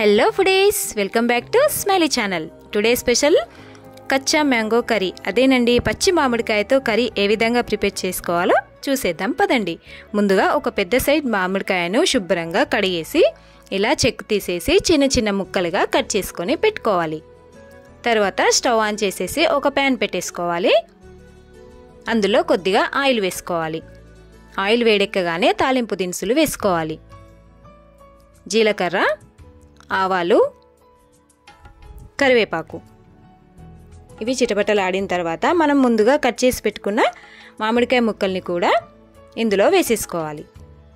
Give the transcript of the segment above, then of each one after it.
Hello foodies, welcome back to smiley channel. Today special kachcha mango curry. అదేనండి, పచ్చి మామిడికాయతో curry ఏ విధంగా prepare చేసుకోవాలో చూసేద్దాం పదండి. ముందుగా ఒక పెద్ద సైజ్ మామిడికాయను శుభ్రంగా కడిగేసి ఇలా చెక్కు తీసేసి చిన్న చిన్న ముక్కలుగా కట్ చేసుకొని పెట్టుకోవాలి. తర్వాత స్టవ్ ఆన్ చేసేసి ఒక ప్యాన్ పెట్టేసుకోవాలి. అందులో కొద్దిగా ఆయిల్ వేసుకోవాలి. ఆయిల్ వేడెక్కగానే తాలింపు దినుసులు వేసుకోవాలి. జీలకర్ర, ఆవాలు, కరివేపాకు ఇవి చిటపటలాడిన తర్వాత మనం ముందుగా కట్ చేసి పెట్టుకున్న మామిడికాయ ముక్కల్ని కూడా ఇందులో వేసేసుకోవాలి.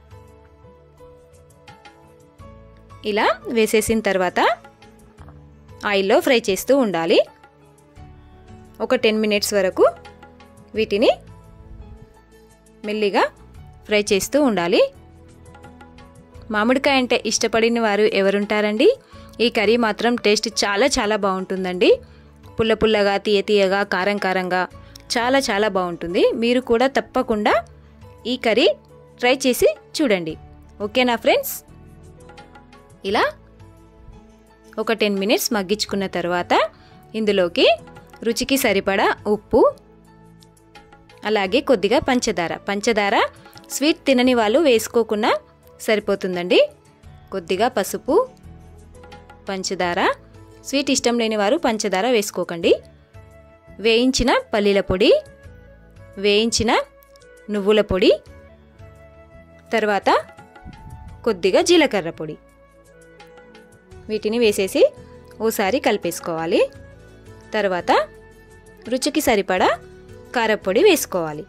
ఇలా వేసేసిన తర్వాత ఆయిల్లో ఫ్రై చేస్తూ ఉండాలి. ఒక 10 మినిట్స్ వరకు వీటిని మెల్లిగా ఫ్రై చేస్తూ ఉండాలి. మామిడికాయ అంటే ఇష్టపడిన వారు ఎవరుంటారండి? ఈ కర్రీ మాత్రం టేస్ట్ చాలా బాగుంటుందండి. పుల్ల పుల్లగా, తీయగా, కారంగా చాలా బాగుంటుంది. మీరు కూడా తప్పకుండా ఈ కర్రీ ట్రై చేసి చూడండి. ఓకేనా ఫ్రెండ్స్? ఇలా ఒక 10 మినిట్స్ మగ్గించుకున్న తర్వాత ఇందులోకి రుచికి సరిపడా ఉప్పు, అలాగే కొద్దిగా పంచదార స్వీట్ తినని వాళ్ళు వేసుకోకుండా సరిపోతుందండి. కొద్దిగా పసుపు, పంచదార, స్వీట్ ఇష్టం లేని వారు పంచదార వేసుకోకండి. వేయించిన పల్లీల పొడి, వేయించిన నువ్వుల పొడి, తర్వాత కొద్దిగా జీలకర్ర పొడి వీటిని వేసేసి ఓసారి కలిపేసుకోవాలి. తర్వాత రుచికి సరిపడా కారపొడి వేసుకోవాలి.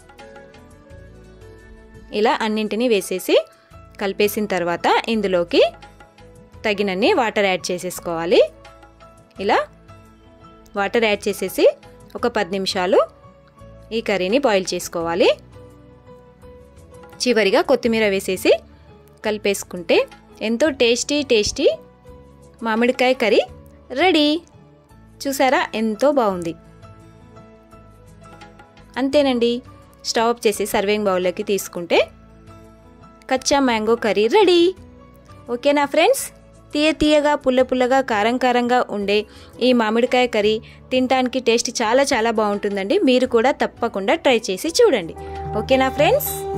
ఇలా అన్నింటినీ వేసేసి కలిపేసిన తర్వాత ఇందులోకి తగినన్ని వాటర్ యాడ్ చేసేసుకోవాలి. ఇలా వాటర్ యాడ్ చేసేసి ఒక 10 నిమిషాలు ఈ కర్రీని బాయిల్ చేసుకోవాలి. చివరిగా కొత్తిమీర వేసేసి కలిపేసుకుంటే ఎంతో టేస్టీ మామిడికాయ కర్రీ రెడీ. చూసారా, ఎంతో బాగుంది. అంతేనండి, స్టవ్ ఆఫ్ చేసి సర్వింగ్ బౌల్లోకి తీసుకుంటే కచ్చా మ్యాంగో కర్రీ రెడీ. ఓకేనా ఫ్రెండ్స్? తీయగా, పుల్లగా, కారంగా ఉండే ఈ మామిడికాయ కర్రీ తినడానికి టేస్ట్ చాలా బాగుంటుందండి. మీరు కూడా తప్పకుండా ట్రై చేసి చూడండి. ఓకేనా ఫ్రెండ్స్?